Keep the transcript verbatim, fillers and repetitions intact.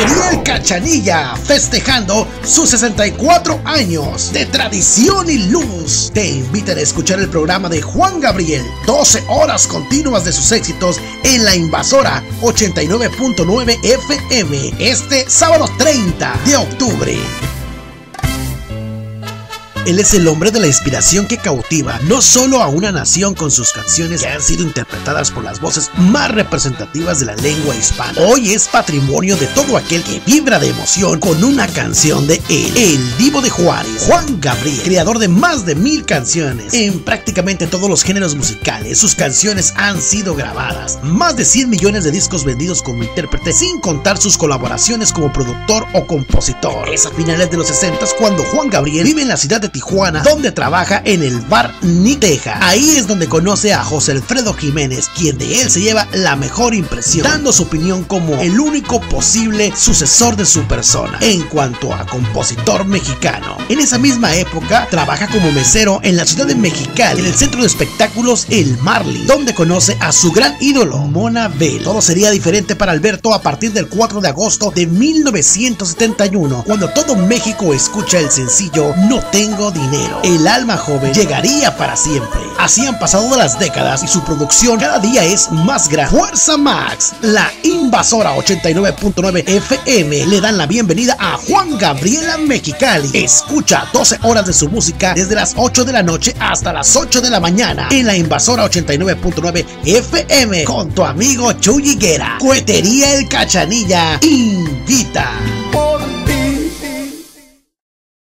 Cohetería El Cachanilla, festejando sus sesenta y cuatro años de tradición y luz. Te invitan a escuchar el programa de Juan Gabriel, doce horas continuas de sus éxitos en la Invasora ochenta y nueve punto nueve F M, este sábado treinta de octubre. Él es el hombre de la inspiración que cautiva no solo a una nación con sus canciones que han sido interpretadas por las voces más representativas de la lengua hispana. Hoy es patrimonio de todo aquel que vibra de emoción con una canción de él, el Divo de Juárez, Juan Gabriel, creador de más de mil canciones en prácticamente todos los géneros musicales. Sus canciones han sido grabadas, más de cien millones de discos vendidos como intérprete, sin contar sus colaboraciones como productor o compositor. Es a finales de los sesentas cuando Juan Gabriel vive en la ciudad de Tijuana, donde trabaja en el bar Nick Teja. Ahí es donde conoce a José Alfredo Jiménez, quien de él se lleva la mejor impresión, dando su opinión como el único posible sucesor de su persona en cuanto a compositor mexicano. En esa misma época trabaja como mesero en la ciudad de Mexicali, en el centro de espectáculos El Marlin, donde conoce a su gran ídolo Mona Bell. Todo sería diferente para Alberto a partir del cuatro de agosto de mil novecientos setenta y uno, cuando todo México escucha el sencillo No Tengo Dinero. El alma joven llegaría para siempre. Así han pasado las décadas y su producción cada día es más grande. Fuerza Max, la Invasora ochenta y nueve punto nueve F M le dan la bienvenida a Juan Gabriel a Mexicali. Escucha doce horas de su música desde las ocho de la noche hasta las ocho de la mañana en la Invasora ochenta y nueve punto nueve F M con tu amigo Chuy Higuera. Cohetería El Cachanilla invita.